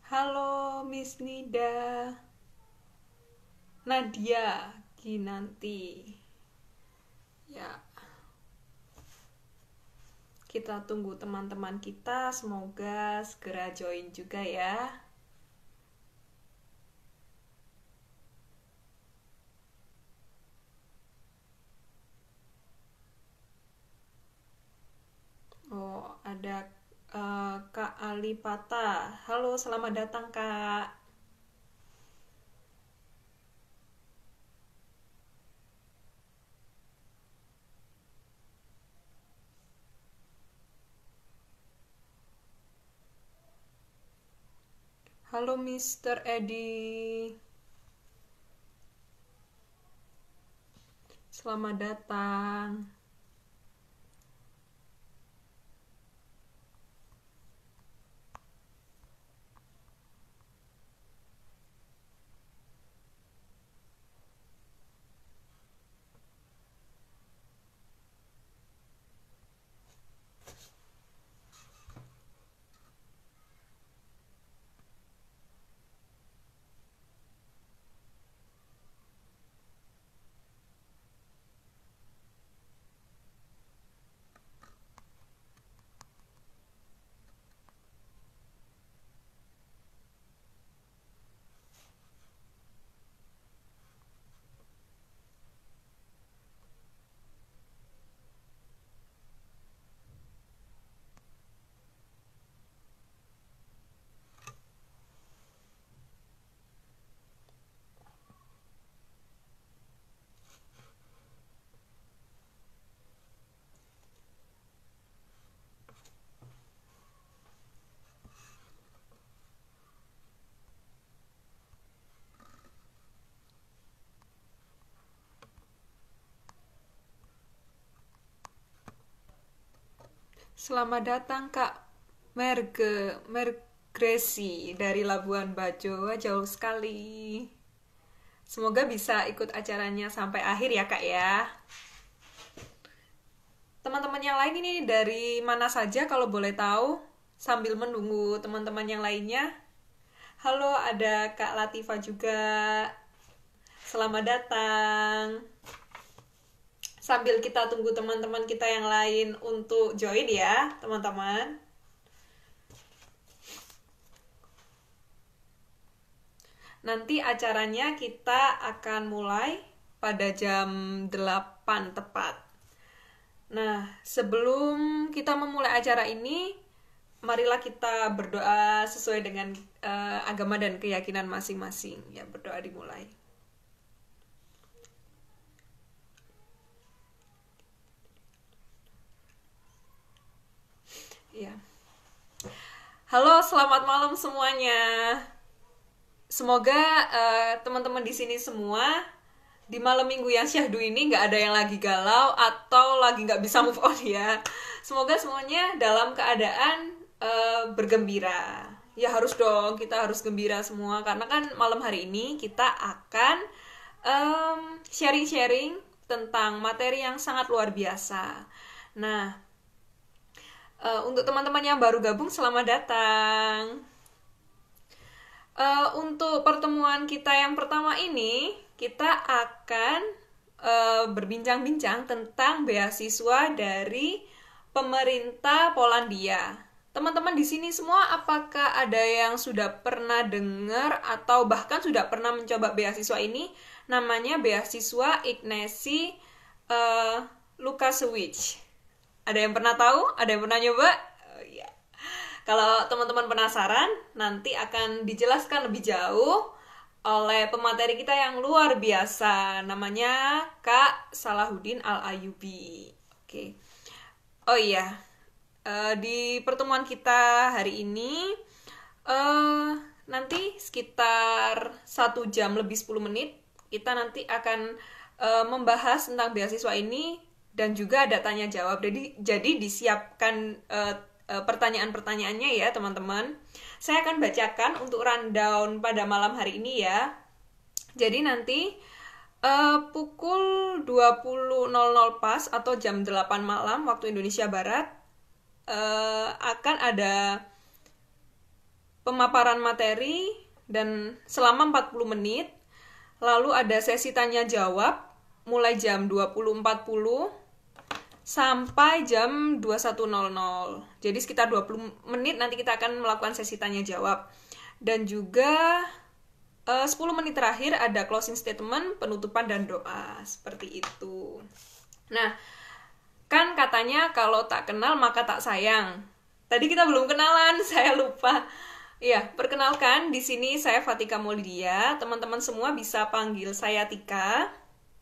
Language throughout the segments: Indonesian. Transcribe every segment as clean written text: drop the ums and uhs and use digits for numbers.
Halo Miss Nida, Nadia Ginanti. Ya, kita tunggu teman-teman kita, semoga segera join juga ya. Oh, ada Kak Alipata. Halo, selamat datang Kak. Halo Mr. Edi. Selamat datang. Selamat datang Kak Mergresi dari Labuan Bajo. Wah, jauh sekali. Semoga bisa ikut acaranya sampai akhir ya Kak ya. Teman-teman yang lain ini dari mana saja kalau boleh tahu? Sambil menunggu teman-teman yang lainnya. Halo, ada Kak Latifa juga. Selamat datang. Sambil kita tunggu teman-teman kita yang lain untuk join ya, teman-teman. Nanti acaranya kita akan mulai pada jam 8 tepat. Nah, sebelum kita memulai acara ini, marilah kita berdoa sesuai dengan agama dan keyakinan masing-masing. Ya, berdoa dimulai. Ya. Halo, selamat malam semuanya. Semoga teman-teman di sini semua di malam minggu yang syahdu ini nggak ada yang lagi galau atau lagi nggak bisa move on ya. Semoga semuanya dalam keadaan bergembira. Ya harus dong, kita harus gembira semua karena kan malam hari ini kita akan sharing-sharing tentang materi yang sangat luar biasa. Nah, untuk teman-teman yang baru gabung, selamat datang. Untuk pertemuan kita yang pertama ini, kita akan berbincang-bincang tentang beasiswa dari pemerintah Polandia. Teman-teman di sini semua, apakah ada yang sudah pernah dengar atau bahkan sudah pernah mencoba beasiswa ini? Namanya beasiswa Ignacy Lukasiewicz. Ada yang pernah tahu? Ada yang pernah nyoba? Ya. Kalau teman-teman penasaran, nanti akan dijelaskan lebih jauh oleh pemateri kita yang luar biasa. Namanya Kak Salahuddin Al-Ayyubi. Oke. Oh iya, di pertemuan kita hari ini, nanti sekitar 1 jam lebih 10 menit, kita nanti akan membahas tentang beasiswa ini dan juga ada tanya jawab. Jadi disiapkan pertanyaan-pertanyaannya ya teman-teman. Saya akan bacakan untuk rundown pada malam hari ini ya. Jadi nanti pukul 20.00 pas atau jam 8 malam waktu Indonesia Barat akan ada pemaparan materi dan selama 40 menit. Lalu ada sesi tanya jawab mulai jam 20.40 sampai jam 21.00. Jadi sekitar 20 menit nanti kita akan melakukan sesi tanya jawab. Dan juga 10 menit terakhir ada closing statement, penutupan dan doa. Seperti itu. Nah, kan katanya kalau tak kenal maka tak sayang. Tadi kita belum kenalan, saya lupa. Iya, perkenalkan, di sini saya Fatika Maulidia. Teman-teman semua bisa panggil saya Tika.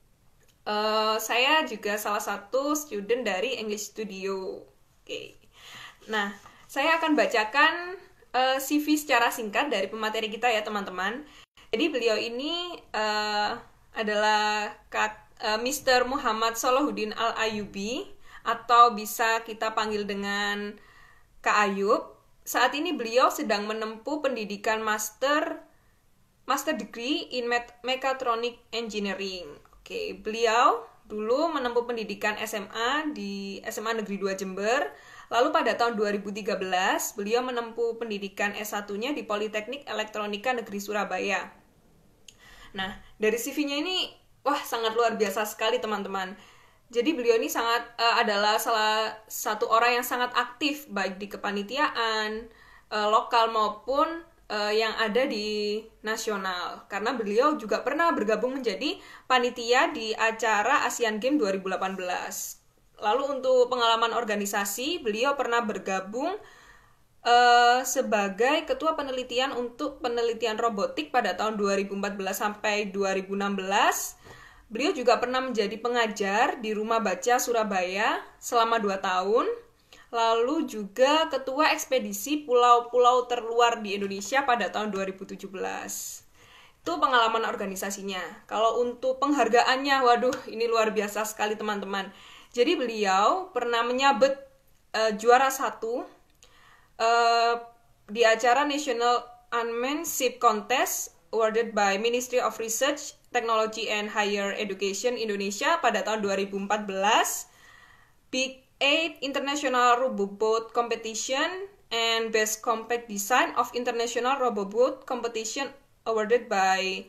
Saya juga salah satu student dari English Studio. Oke. Nah, saya akan bacakan CV secara singkat dari pemateri kita ya, teman-teman. Jadi beliau ini adalah Mr. Muhammad Salahuddin Al-Ayyubi, atau bisa kita panggil dengan Kak Ayub. Saat ini beliau sedang menempuh pendidikan master degree in Mechatronic Engineering. Oke, beliau dulu menempuh pendidikan SMA di SMA Negeri 2 Jember. Lalu pada tahun 2013, beliau menempuh pendidikan S1-nya di Politeknik Elektronika Negeri Surabaya. Nah, dari CV-nya ini, wah sangat luar biasa sekali teman-teman. Jadi beliau ini adalah salah satu orang yang sangat aktif baik di kepanitiaan lokal maupun yang ada di nasional. Karena beliau juga pernah bergabung menjadi panitia di acara Asian Games 2018. Lalu untuk pengalaman organisasi, beliau pernah bergabung sebagai ketua penelitian untuk penelitian robotik pada tahun 2014 sampai 2016. Beliau juga pernah menjadi pengajar di Rumah Baca Surabaya selama 2 tahun. Lalu juga ketua ekspedisi pulau-pulau terluar di Indonesia pada tahun 2017. Itu pengalaman organisasinya. Kalau untuk penghargaannya, waduh, ini luar biasa sekali teman-teman. Jadi beliau pernah menyabet juara 1 di acara National Unmanned Ship Contest awarded by Ministry of Research, Technology and Higher Education Indonesia pada tahun 2014, Big 8 International Roboboat Competition, and Best Compact Design of International Roboboat Competition awarded by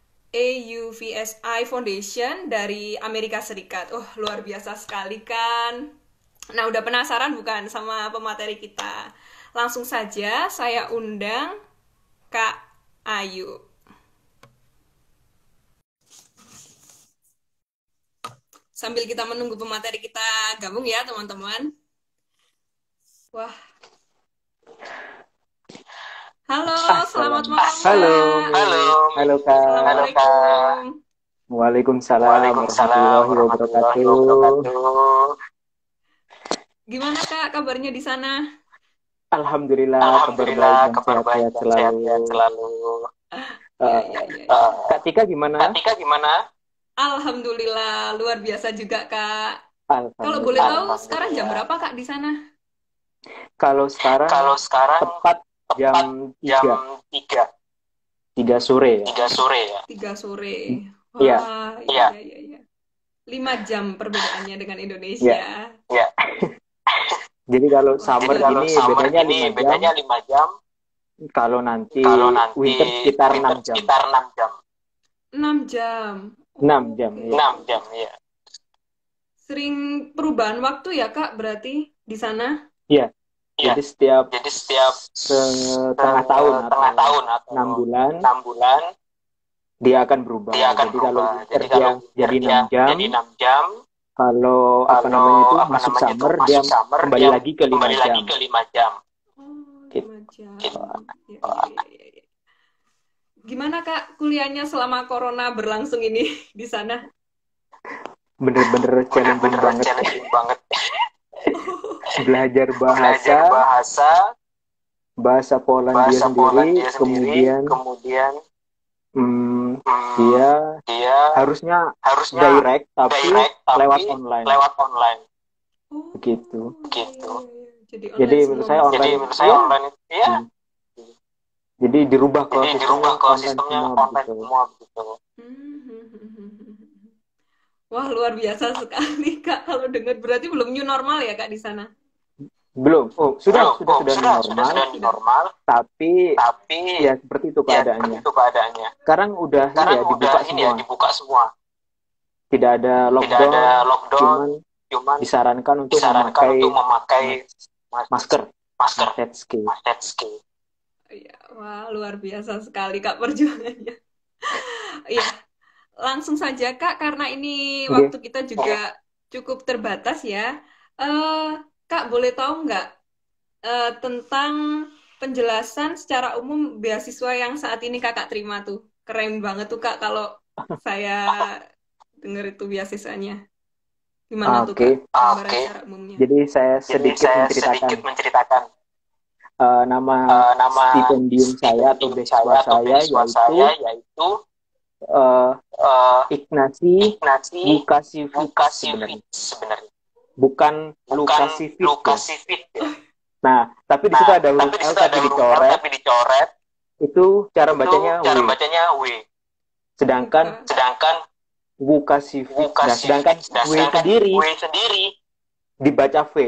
AUVSI Foundation dari Amerika Serikat. Luar biasa sekali kan? Nah, udah penasaran bukan sama pemateri kita? Langsung saja saya undang Kak Ayu. Sambil kita menunggu pemateri kita gabung ya, teman-teman. Wah. Halo, selamat malam. Halo. Halo, Kak. Assalamualaikum. Waalaikumsalam warahmatullahi wabarakatuh. Gimana, Kak, kabarnya di sana? Alhamdulillah, kabar baik dan sehat-sehat selalu. Kak Tika gimana? Alhamdulillah, luar biasa juga, Kak. Kalau boleh tahu, sekarang jam berapa, Kak, di sana? Kalau sekarang tepat jam 3. 3 sore ya. 3 sore. Iya. Wah, iya. 5 jam perbedaannya dengan Indonesia. Iya. Jadi kalau summer ini bedanya 5 jam. Kalau nanti winter sekitar 6 jam. 6 jam. 6 jam, iya. Sering perubahan waktu ya, Kak, berarti di sana? Iya. Jadi setiap setengah tahun atau 6 bulan dia akan berubah. Jadi kalau yang jadi 6 jam, kalau itu masuk summer dia kembali lagi ke 5 jam. 5 jam. Ya. Gimana, Kak, kuliahnya selama corona berlangsung ini di sana? Bener-bener challenging banget. Belajar bahasa Polandia sendiri, kemudian dia harusnya direct tapi lewat online. Begitu. Jadi menurut saya online ya. Jadi dirubah ke sistemnya online semua begitu. Wah, luar biasa sekali, Kak. Kalau dengar berarti belum new normal ya, Kak, di sana? Belum. Oh, sudah Sudah normal. Tapi ya seperti itu keadaannya. Sekarang udah dibuka semua. Tidak ada lockdown, cuman disarankan untuk memakai masker. Ya, wah, luar biasa sekali Kak perjuangannya. Iya, langsung saja Kak, karena ini waktu kita juga cukup terbatas ya. Kak, boleh tahu nggak tentang penjelasan secara umum beasiswa yang saat ini Kakak terima tuh? Keren banget tuh Kak kalau saya dengar itu beasiswanya. Gimana tuh Kak? Gambaran secara umumnya. Jadi saya sedikit menceritakan nama stipendium saya atau beasiswa saya yaitu Ignasi Lukasiewicz sebenarnya. Bukan Lukasiewicz. Nah, tapi di situ ada huruf L tapi dicoret. Itu cara bacanya W. Sedangkan Lukasiewicz. Nah, sedangkan W sendiri dibaca V.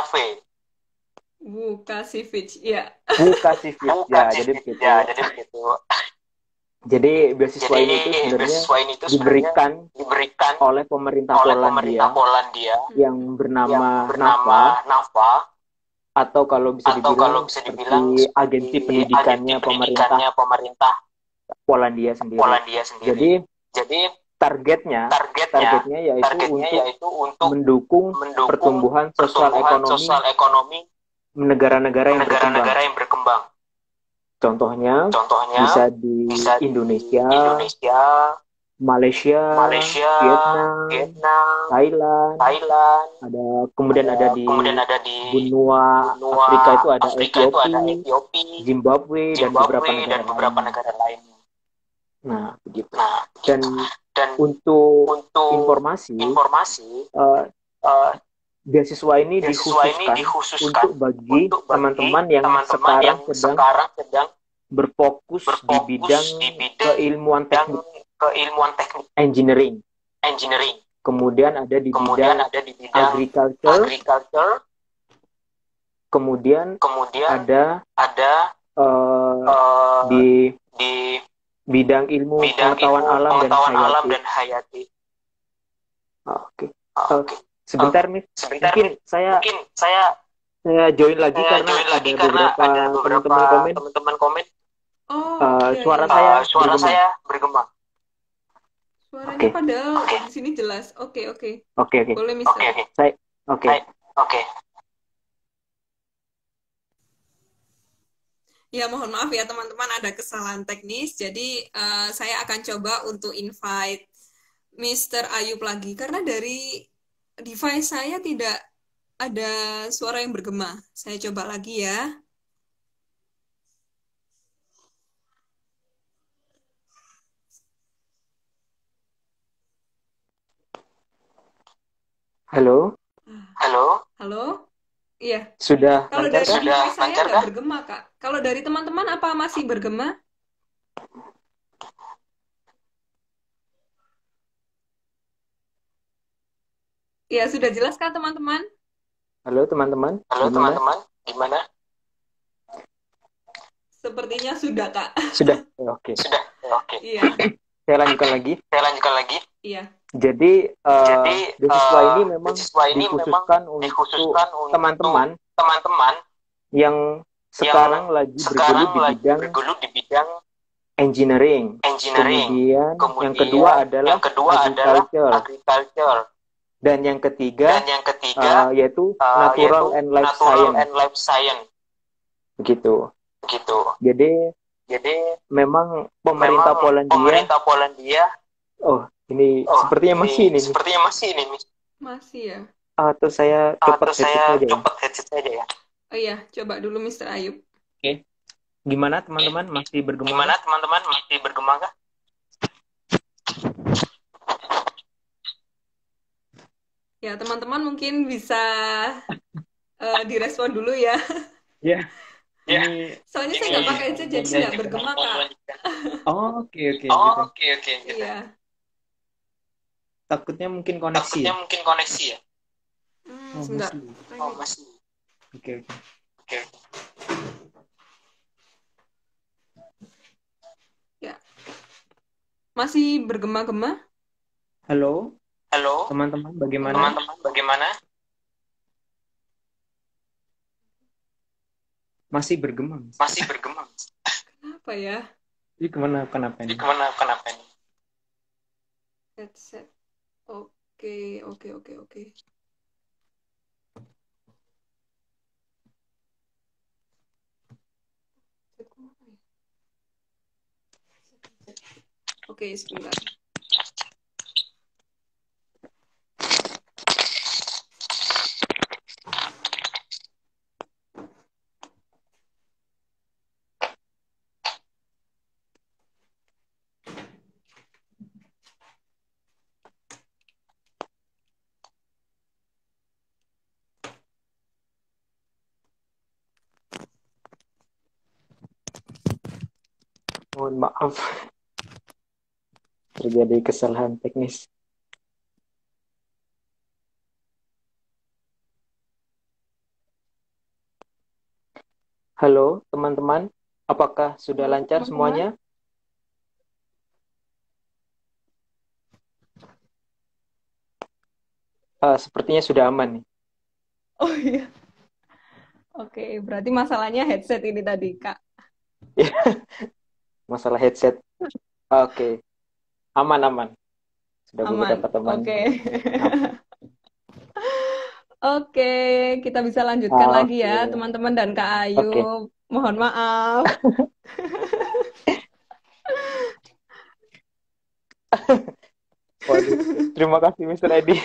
Lukasiewicz, ya. Lukasiewicz, ya, jadi begitu. Jadi beasiswa ini itu sebenarnya diberikan oleh pemerintah Polandia yang bernama NAFA, atau kalau bisa dibilang seperti agensi pendidikannya pemerintah Polandia sendiri. Jadi targetnya yaitu untuk mendukung pertumbuhan sosial ekonomi negara-negara yang berkembang. Contohnya bisa di Indonesia, Malaysia, Vietnam, Thailand, kemudian ada di benua Afrika itu ada Ethiopia, Zimbabwe, dan beberapa negara lainnya. Nah, begitu. Dan untuk informasi, beasiswa ini dikhususkan untuk bagi teman-teman yang sekarang sedang berfokus di bidang keilmuan teknik engineering. Kemudian ada di bidang agriculture. Kemudian ada di bidang ilmu pengetahuan alam dan hayati. Oke. Sebentar, Miss. Mungkin saya join lagi karena ada beberapa teman-teman komen. Suara saya bergema. Suaranya padahal di sini jelas. Oke. Boleh, Miss. Oke. Ya, mohon maaf ya teman-teman, ada kesalahan teknis. Jadi saya akan coba untuk invite Mr. Ayub lagi karena dari device saya tidak ada suara yang bergema. Saya coba lagi ya. Halo. Iya. Sudah. Kalau dari device saya nggak bergema, Kak. Kalau dari teman-teman apa masih bergema? Ya, sudah jelas kan teman-teman? Halo teman-teman, gimana? Sepertinya sudah, Kak. Sudah, oke. Iya. Saya lanjutkan lagi. Iya. Jadi beasiswa ini memang dikhususkan untuk teman-teman yang sekarang lagi bergelut di bidang engineering. Kemudian yang kedua adalah agriculture. Dan yang ketiga yaitu natural and life science. Begitu. Jadi memang pemerintah Polandia. Oh, ini sepertinya masih ini. Masih ya. Atau saya cepat headset saja ya. Oh iya, coba dulu Mr. Ayub. Oke. Gimana teman-teman, masih bergema kah? Ya, teman-teman mungkin bisa direspon dulu ya. Ya. Soalnya saya nggak pakai headset jadi nggak bergema, Kak. Oke. Gitu. Iya. Takutnya mungkin koneksi ya? Sebentar. Masih. Oke. Ya, masih bergema-gema? Halo, Halo, teman-teman, bagaimana? teman-teman, bagaimana? Masih bergema, Mas. Masih bergema. Kenapa ya? Ini kenapa Ini ini? kenapa ini? Headset. Oke. Oke, sebentar. Mohon maaf, terjadi kesalahan teknis. Halo, teman-teman. Apakah sudah Halo, lancar teman-teman. semuanya? Sepertinya sudah aman nih. Oh iya. Oke, berarti masalahnya headset ini tadi, Kak. Masalah headset. Oke, aman. Sudah Aman. beberapa teman. Oke. Oke, kita bisa lanjutkan lagi ya, Oke. teman-teman dan Kak Ayu. Oke. Mohon maaf. Waduh, terima kasih Mr. Edi.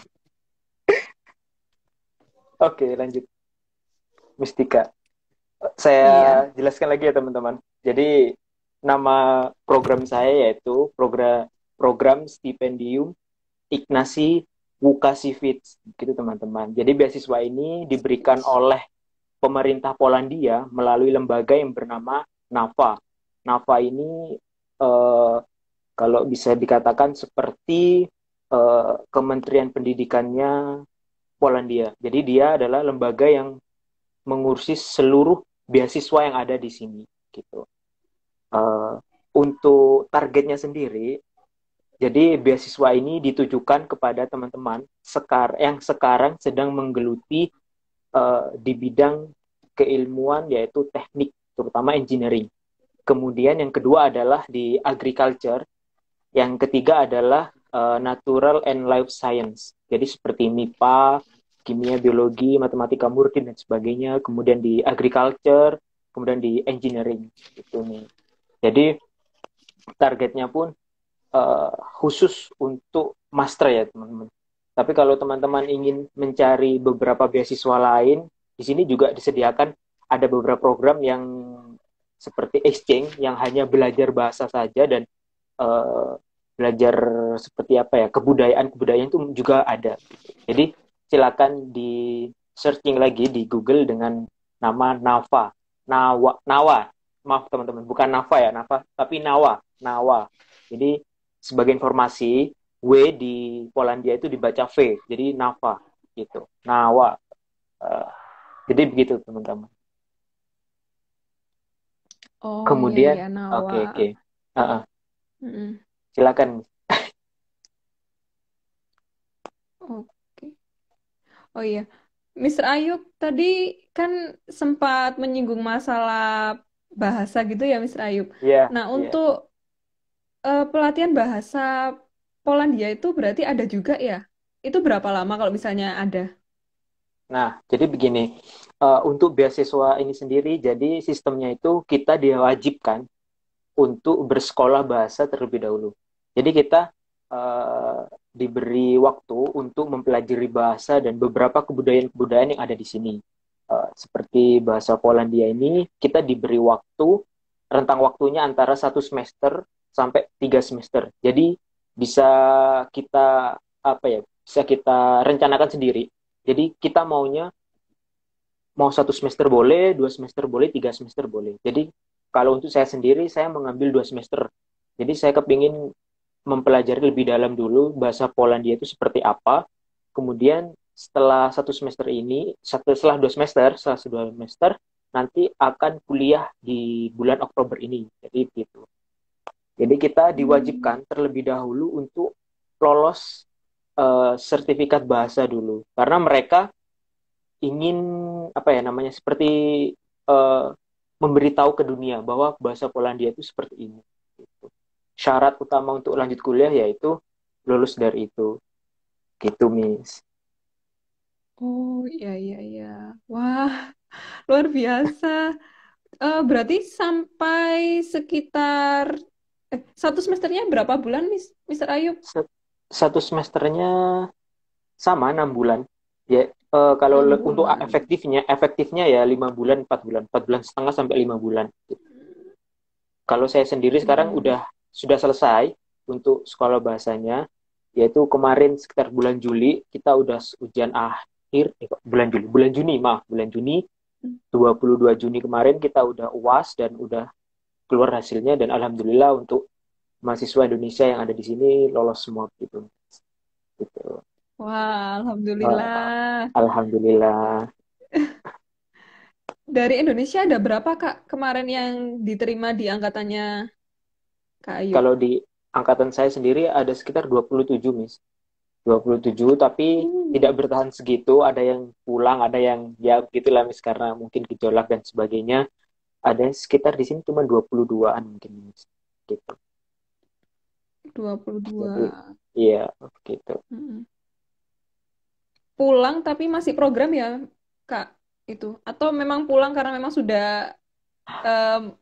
Oke, lanjut. Mistika. Saya Iya. jelaskan lagi ya teman-teman. Jadi nama program saya yaitu program Stipendium Ignasi Łukasiewicz, gitu teman-teman. Jadi beasiswa ini diberikan oleh pemerintah Polandia melalui lembaga yang bernama NAFA. NAFA ini kalau bisa dikatakan seperti Kementerian Pendidikannya Polandia. Jadi dia adalah lembaga yang mengurusi seluruh beasiswa yang ada di sini, gitu. Untuk targetnya sendiri, jadi beasiswa ini ditujukan kepada teman-teman yang sekarang sedang menggeluti di bidang keilmuan yaitu teknik, terutama engineering. Kemudian yang kedua adalah di agriculture, yang ketiga adalah natural and life science. Jadi seperti MIPA, kimia, biologi, matematika murni dan sebagainya. Kemudian di agriculture, kemudian di engineering. Gitu nih. Jadi targetnya pun khusus untuk master ya teman-teman. Tapi kalau teman-teman ingin mencari beberapa beasiswa lain, di sini juga disediakan ada beberapa program yang seperti exchange yang hanya belajar bahasa saja dan belajar seperti apa ya, kebudayaan itu juga ada. Jadi silakan di searching lagi di Google dengan nama Nawa. Maaf teman-teman, bukan Nafa ya, Nafa, tapi Nawa. Jadi sebagai informasi, W di Polandia itu dibaca V, jadi Nafa gitu. Nawa. Jadi begitu teman-teman. Oh Kemudian, iya, Nawa. oke. Silakan. Oke. Oh iya, Mr. Ayub tadi kan sempat menyinggung masalah bahasa gitu ya, Mr. Ayub. Iya, Nah, iya. untuk pelatihan bahasa Polandia itu berarti ada juga ya? Itu berapa lama kalau misalnya ada? Nah, jadi begini, untuk beasiswa ini sendiri, jadi sistemnya itu kita diwajibkan untuk bersekolah bahasa terlebih dahulu. Jadi kita diberi waktu untuk mempelajari bahasa dan beberapa kebudayaan-kebudayaan yang ada di sini. Seperti bahasa Polandia ini, kita diberi rentang waktunya antara 1 semester sampai 3 semester. Jadi bisa kita bisa kita rencanakan sendiri. Jadi kita mau 1 semester boleh, 2 semester boleh, 3 semester boleh. Jadi kalau untuk saya sendiri, saya mengambil 2 semester. Jadi saya kepingin mempelajari lebih dalam dulu bahasa Polandia itu seperti apa. Kemudian setelah satu semester ini, setelah 2 semester, setelah 2 semester, nanti akan kuliah di bulan Oktober ini. Jadi gitu. Jadi kita Hmm. diwajibkan terlebih dahulu untuk lolos sertifikat bahasa dulu, karena mereka ingin apa ya namanya seperti eh, memberitahu ke dunia bahwa bahasa Polandia itu seperti ini. Gitu. Syarat utama untuk lanjut kuliah yaitu lulus dari itu. Gitu, Miss. Oh iya iya iya. Wah, luar biasa. Berarti sampai sekitar satu semesternya berapa bulan, Mister Ayub? Satu semesternya sama 6 bulan. Ya, kalau 6 untuk bulan. efektifnya ya 5 bulan, 4 bulan, 4 bulan setengah sampai 5 bulan. Kalau saya sendiri sekarang Hmm. sudah selesai untuk sekolah bahasanya, yaitu kemarin sekitar bulan Juli kita udah ujian akhir, bulan Juni, maaf, bulan Juni, 22 Juni kemarin kita udah UAS dan udah keluar hasilnya, dan alhamdulillah untuk mahasiswa Indonesia yang ada di sini lolos semua gitu. Gitu. Wah, Wah, alhamdulillah. alhamdulillah. Dari Indonesia ada berapa Kak kemarin yang diterima di angkatannya Kak Ayub? Kalau di angkatan saya sendiri ada sekitar 27, Miss. 27, tapi tidak Hmm. bertahan segitu. Ada yang pulang, ada yang ya gitulah, Miss, karena mungkin gejolak dan sebagainya. Ada sekitar di sini cuma 22-an mungkin, Miss. Gitu. 22. Jadi, iya, gitu. Mm. Pulang tapi masih program ya Kak itu? Atau memang pulang karena memang sudah em,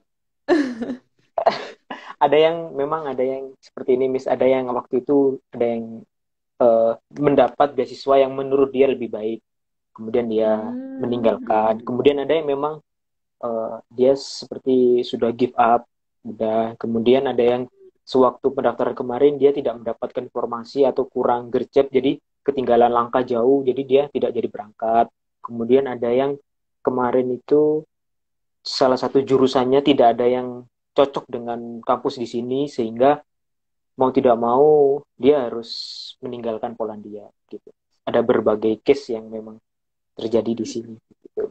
Ada yang memang ada yang seperti ini, Miss. Ada yang waktu itu ada yang mendapat beasiswa yang menurut dia lebih baik. Kemudian dia meninggalkan. hmm. Kemudian ada yang memang dia seperti sudah give up, udah. Kemudian ada yang sewaktu pendaftaran kemarin dia tidak mendapatkan informasi atau kurang gercep, jadi ketinggalan langkah jauh, jadi dia tidak jadi berangkat. Kemudian ada yang kemarin itu salah satu jurusannya tidak ada yang cocok dengan kampus di sini, sehingga mau tidak mau dia harus meninggalkan Polandia gitu. Ada berbagai case yang memang terjadi di sini gitu.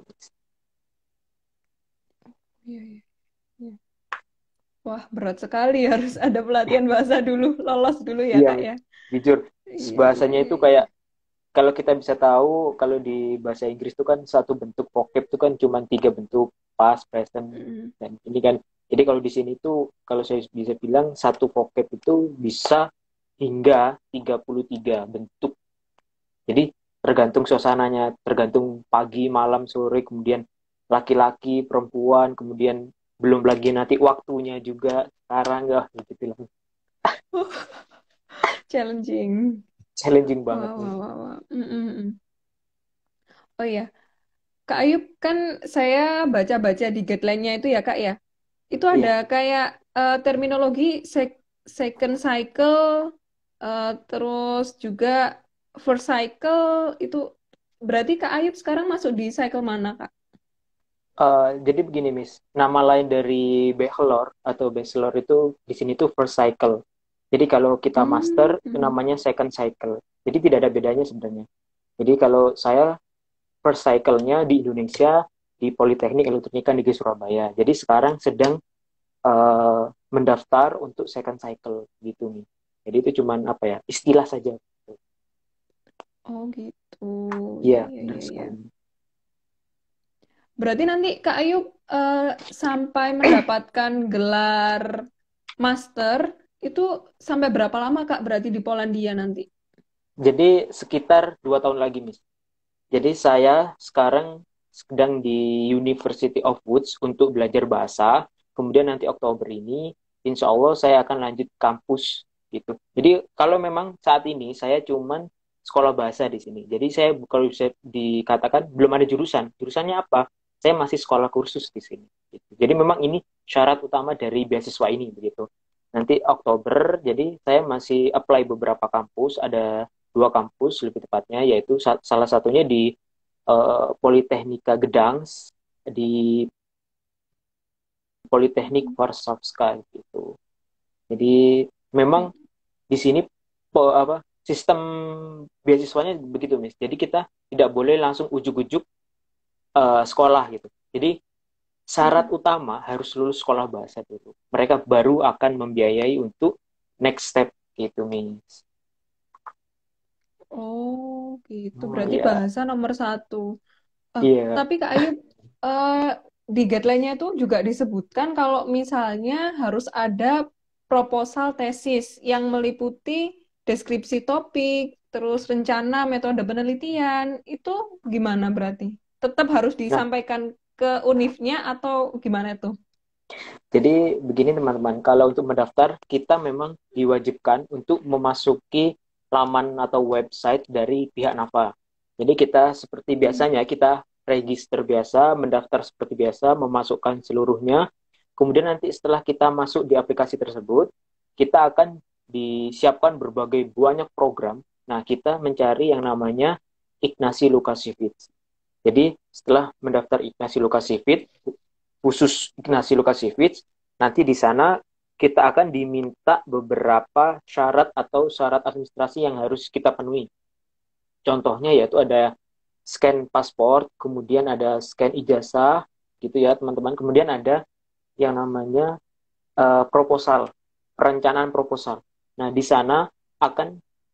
Iya, iya, iya. Wah, berat sekali harus ada pelatihan bahasa dulu, lolos dulu ya Iya, Kak ya. jujur Iya, iya, bahasanya iya, itu iya. kayak, kalau kita bisa tahu, kalau di bahasa Inggris itu kan satu bentuk vocab itu kan cuma 3 bentuk, past, present, Mm. dan ini kan. Jadi kalau di sini tuh, kalau saya bisa bilang, satu vocab itu bisa hingga 33 bentuk. Jadi tergantung suasananya, tergantung pagi, malam, sore, kemudian laki-laki, perempuan, kemudian belum lagi nanti waktunya juga sekarang ya gitu bilang. Challenging. Challenging banget Wah, nih. wah, wah, wah. Mm, mm, mm. Oh iya, Kak Ayub kan saya baca-baca di guideline-nya itu ya Kak ya. Itu ada Iya. kayak terminologi second cycle, terus juga first cycle itu berarti Kak Ayub sekarang masuk di cycle mana Kak? Jadi begini, Miss. Nama lain dari bachelor itu di sini tuh first cycle. Jadi kalau kita master Hmm, itu hmm. namanya second cycle. Jadi tidak ada bedanya sebenarnya. Jadi kalau saya first cycle-nya di Indonesia di Politeknik Elektronika Negeri Surabaya. Jadi sekarang sedang uh, mendaftar untuk second cycle gitu nih. Jadi itu cuman apa ya, istilah saja. Oh gitu, Iya, ya ya benar ya ya. sekali. Berarti nanti Kak Ayub sampai mendapatkan gelar master itu sampai berapa lama Kak berarti di Polandia nanti? Jadi sekitar 2 tahun lagi, Miss. Jadi saya sekarang sedang di University of Woods untuk belajar bahasa. Kemudian nanti Oktober ini, insya Allah saya akan lanjut kampus gitu. Jadi kalau memang saat ini saya cuman sekolah bahasa di sini. Jadi saya kalau bisa dikatakan belum ada jurusan. Jurusannya apa? Saya masih sekolah kursus di sini. Gitu. Jadi memang ini syarat utama dari beasiswa ini begitu. Nanti Oktober, jadi saya masih apply beberapa kampus. Ada 2 kampus lebih tepatnya, yaitu salah satunya di Politeknika Gdansk, di Politeknik Warszawska gitu. Jadi memang di sini apa sistem beasiswanya begitu, Miss. Jadi kita tidak boleh langsung ujuk-ujuk sekolah gitu. Jadi syarat Mm-mm. utama harus lulus sekolah bahasa dulu. Mereka baru akan membiayai untuk next step gitu, Miss. Oh, gitu. Oh Berarti ya, bahasa nomor satu. iya. Tapi Kak Ayub, eh, di guideline-nya itu juga disebutkan kalau misalnya harus ada proposal tesis yang meliputi deskripsi topik, terus rencana metode penelitian. Itu gimana berarti? Tetap harus Nah, disampaikan ke univnya atau gimana tuh? jadi begini teman-teman, kalau untuk mendaftar kita memang diwajibkan untuk memasuki laman atau website dari pihak NAFA. Jadi kita seperti biasanya kita register biasa, mendaftar seperti biasa, memasukkan seluruhnya. Kemudian nanti setelah kita masuk di aplikasi tersebut, kita akan disiapkan berbagai banyak program. Nah, kita mencari yang namanya Ignasi Lukasiewicz. Jadi setelah mendaftar Ignasi Lukasiewicz, khusus Ignasi Lukasiewicz, nanti di sana kita akan diminta beberapa syarat atau syarat administrasi yang harus kita penuhi. Contohnya yaitu ada scan paspor, kemudian ada scan ijazah, gitu ya teman-teman. Kemudian ada yang namanya proposal, perencanaan proposal. Nah, di sana akan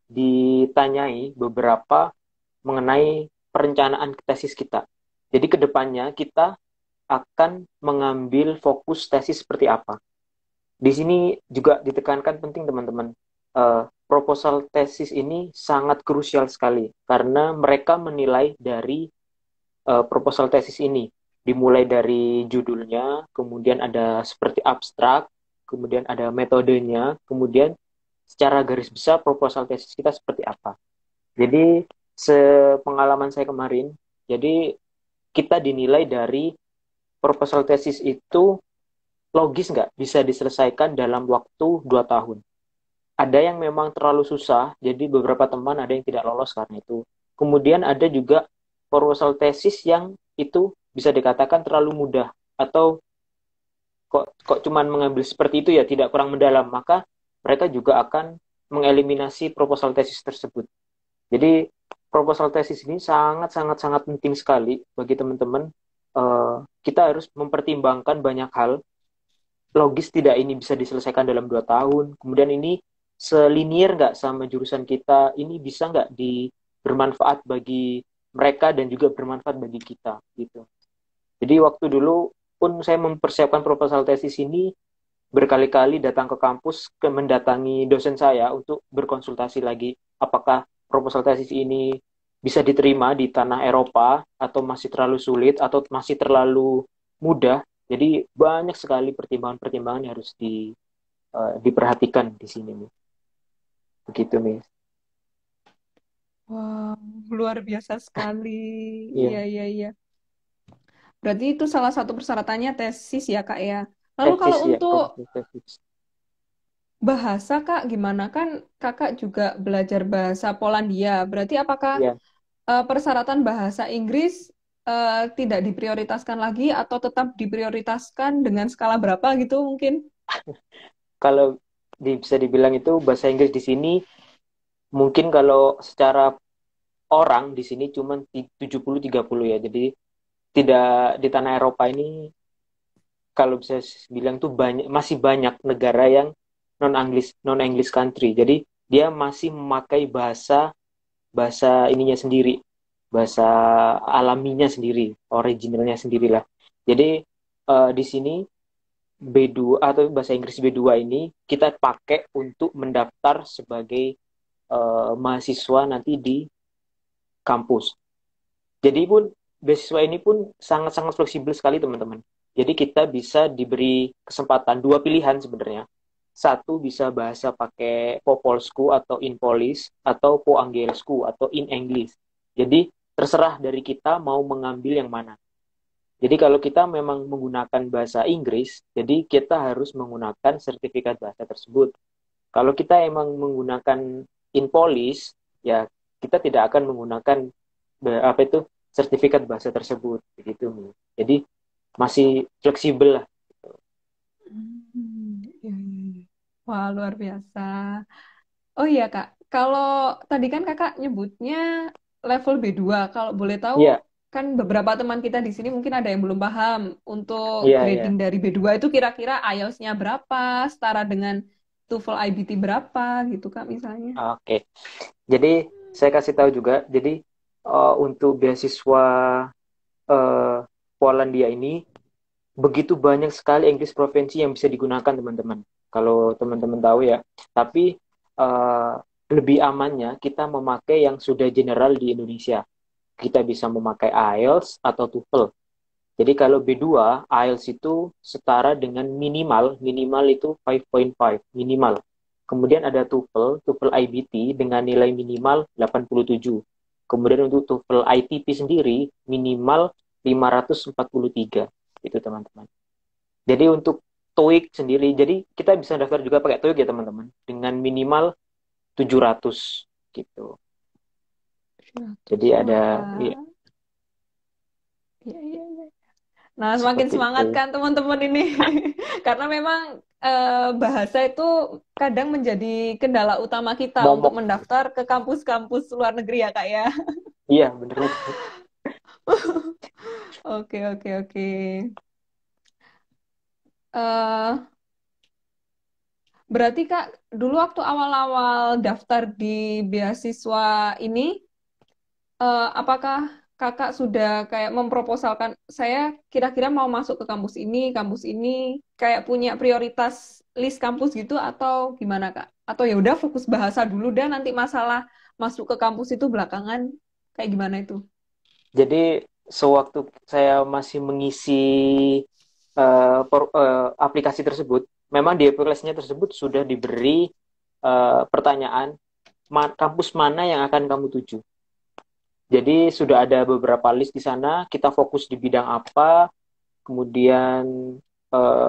ditanyai beberapa mengenai perencanaan tesis kita. Jadi kedepannya kita akan mengambil fokus tesis seperti apa. Di sini juga ditekankan penting teman-teman. Proposal tesis ini sangat krusial sekali karena mereka menilai dari proposal tesis ini. Dimulai dari judulnya, kemudian ada seperti abstrak, kemudian ada metodenya, kemudian secara garis besar proposal tesis kita seperti apa. Jadi sepengalaman saya kemarin, jadi kita dinilai dari proposal tesis itu logis nggak bisa diselesaikan dalam waktu 2 tahun. Ada yang memang terlalu susah, jadi beberapa teman ada yang tidak lolos karena itu. Kemudian ada juga proposal tesis yang itu bisa dikatakan terlalu mudah atau kok cuman mengambil seperti itu ya tidak kurang mendalam, maka mereka juga akan mengeliminasi proposal tesis tersebut. Jadi proposal tesis ini sangat sangat sangat penting sekali bagi teman-teman. Kita harus mempertimbangkan banyak hal. Logis tidak ini bisa diselesaikan dalam 2 tahun. Kemudian ini selinier nggak sama jurusan kita. Ini bisa nggak bermanfaat bagi mereka dan juga bermanfaat bagi kita gitu. Jadi waktu dulu pun saya mempersiapkan proposal tesis ini berkali-kali datang ke kampus, mendatangi dosen saya untuk berkonsultasi lagi apakah proposal tesis ini bisa diterima di tanah Eropa atau masih terlalu sulit atau masih terlalu mudah. Jadi banyak sekali pertimbangan-pertimbangan yang harus diperhatikan di sini nih. Begitu nih. Wah, luar biasa sekali. Iya, Iya, iya, iya. Berarti itu salah satu persyaratannya tesis ya, Kak ya. Lalu kalau tesis ya, untuk proposal tesis. bahasa, Kak, gimana? Kan Kakak juga belajar bahasa Polandia. Berarti apakah Iya, persyaratan bahasa Inggris tidak diprioritaskan lagi atau tetap diprioritaskan dengan skala berapa gitu mungkin? kalau bisa dibilang itu bahasa Inggris di sini mungkin kalau secara orang di sini cuma 70-30 ya. Jadi tidak di tanah Eropa ini kalau bisa bilang tuh masih banyak negara yang non English country. Jadi dia masih memakai bahasa bahasa ininya sendiri, bahasa alaminya sendiri, originalnya sendirilah. Jadi di sini B2 atau bahasa Inggris B2 ini kita pakai untuk mendaftar sebagai mahasiswa nanti di kampus. Jadi pun beasiswa ini pun sangat-sangat fleksibel sekali teman-teman. Jadi kita bisa diberi kesempatan dua pilihan sebenarnya. Satu bisa bahasa pakai Popolsku atau In Polish atau Po Angielsku atau In English. Jadi terserah dari kita mau mengambil yang mana. Jadi kalau kita memang menggunakan bahasa Inggris, jadi kita harus menggunakan sertifikat bahasa tersebut. Kalau kita emang menggunakan In Polish, ya kita tidak akan menggunakan apa itu sertifikat bahasa tersebut begitu. Jadi masih fleksibel lah. Hmm, iya, iya, iya. Wah, luar biasa. Oh iya, Kak. kalau tadi kan kakak nyebutnya level B2, kalau boleh tahu Iya, kan beberapa teman kita di sini mungkin ada yang belum paham untuk iya, iya. grading dari B2 itu kira-kira IELTS-nya berapa, setara dengan TOEFL IBT berapa gitu kak misalnya. Oke. Jadi saya kasih tahu juga. Jadi untuk beasiswa eh, Polandia ini begitu banyak sekali Inggris provinsi yang bisa digunakan teman-teman. Kalau teman-teman tahu ya. Tapi eh, lebih amannya kita memakai yang sudah general di Indonesia. Kita bisa memakai IELTS atau TOEFL. Jadi kalau B2, IELTS itu setara dengan minimal itu 5.5, minimal. Kemudian ada TOEFL, TOEFL IBT dengan nilai minimal 87. Kemudian untuk TOEFL ITP sendiri minimal 543. Itu teman-teman. Jadi untuk TOEIC sendiri, jadi kita bisa daftar juga pakai TOEIC ya teman-teman, dengan minimal 700 gitu. Jadi ada ya, Wah, iya, iya, iya. Nah, semakin seperti semangat itu. kan teman-teman ini. Karena memang bahasa itu kadang menjadi kendala utama kita untuk Momok. mendaftar ke kampus-kampus luar negeri ya, Kak ya. Iya, bener itu. Oke, oke, oke. Eh, Berarti Kak, dulu waktu awal-awal daftar di beasiswa ini, apakah Kakak sudah kayak memproposalkan, saya kira-kira mau masuk ke kampus ini, kayak punya prioritas list kampus gitu, atau gimana Kak? Atau ya udah fokus bahasa dulu dan nanti masalah masuk ke kampus itu belakangan, kayak gimana itu? Jadi sewaktu saya masih mengisi aplikasi tersebut, memang di aplikasinya tersebut sudah diberi pertanyaan kampus mana yang akan kamu tuju. Jadi sudah ada beberapa list di sana, kita fokus di bidang apa, kemudian eh,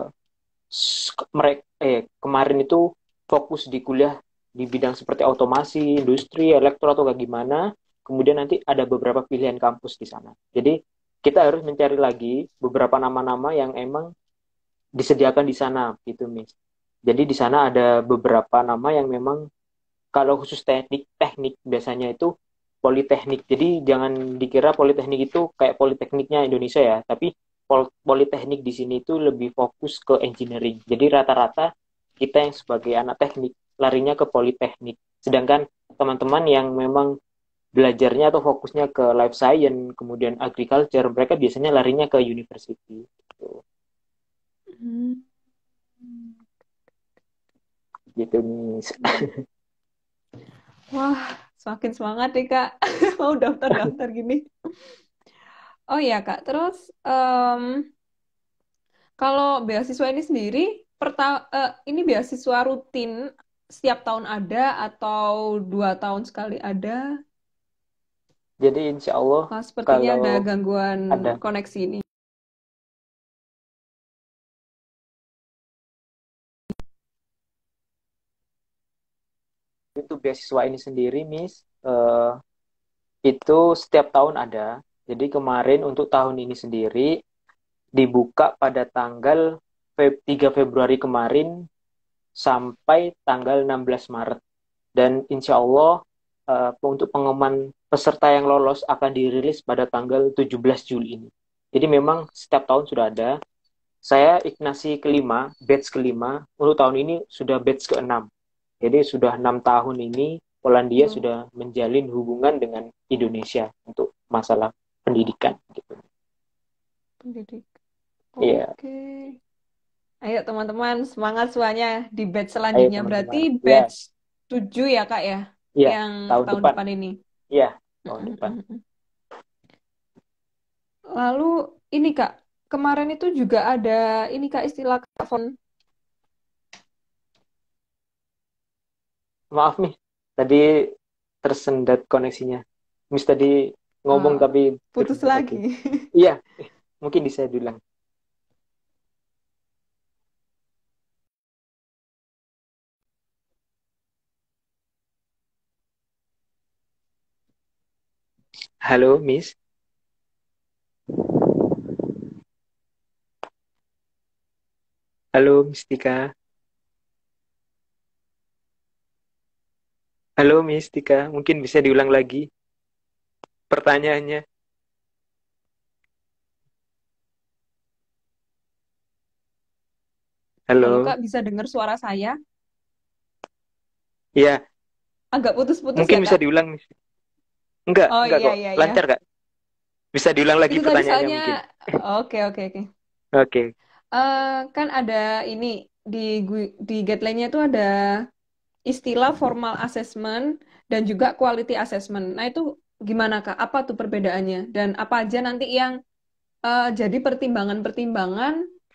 kemarin itu fokus di kuliah di bidang seperti otomasi, industri, elektro atau kayak gimana. Kemudian nanti ada beberapa pilihan kampus di sana. Jadi kita harus mencari lagi beberapa nama-nama yang emang disediakan di sana gitu, Miss. Jadi di sana ada beberapa nama yang memang kalau khusus teknik biasanya itu politeknik. Jadi jangan dikira politeknik itu kayak politekniknya Indonesia ya, tapi politeknik di sini itu lebih fokus ke engineering. Jadi rata-rata kita yang sebagai anak teknik larinya ke politeknik. Sedangkan teman-teman yang memang belajarnya atau fokusnya ke life science, kemudian agriculture, mereka biasanya larinya ke university. Gitu, Hmm. gitu Miss. Wah, semakin semangat nih Kak, mau daftar-daftar gini. Oh iya Kak, terus kalau beasiswa ini sendiri, ini beasiswa rutin setiap tahun ada atau 2 tahun sekali ada? Jadi insya Allah Wah, sepertinya kalau ada gangguan ada koneksi ini. itu beasiswa ini sendiri, Miss, itu setiap tahun ada. Jadi kemarin untuk tahun ini sendiri dibuka pada tanggal 3 Februari kemarin sampai tanggal 16 Maret. Dan insya Allah untuk pengumuman peserta yang lolos akan dirilis pada tanggal 17 Juli ini. Jadi memang setiap tahun sudah ada. Saya Ignasi kelima, batch kelima. Untuk tahun ini sudah batch keenam. Jadi sudah 6 tahun ini Polandia Wow, sudah menjalin hubungan dengan Indonesia untuk masalah pendidikan gitu. pendidik. Iya, Oke. Ayo teman-teman, semangat semuanya di batch ayo selanjutnya. Berarti teman-teman. Iya, batch 7 ya Kak ya, iya, yang tahun tahun depan. depan ini. Iya, tahun depan. Mm-mm-mm. Lalu ini Kak, kemarin itu juga ada ini Kak istilah kafon. Maaf nih, tadi tersendat koneksinya. Miss tadi ngomong tapi Putus tersendat lagi. lagi. Iya, mungkin bisa diulang. Halo, Miss. Halo, Mistika. Halo Mistika, mungkin bisa diulang lagi pertanyaannya. Halo Halo. Kak, bisa dengar suara saya? Iya, Agak putus-putus mungkin ya bisa Kak? diulang. Oh Enggak iya kok. iya iya. Lancar kak. Bisa diulang lagi Itu tadi pertanyaannya soalnya, mungkin. oke oke oke. Oke. Kan ada ini di guideline-nya itu ada istilah formal assessment dan juga quality assessment. Nah itu gimana Kak? Apa tuh perbedaannya? Dan apa aja nanti yang jadi pertimbangan-pertimbangan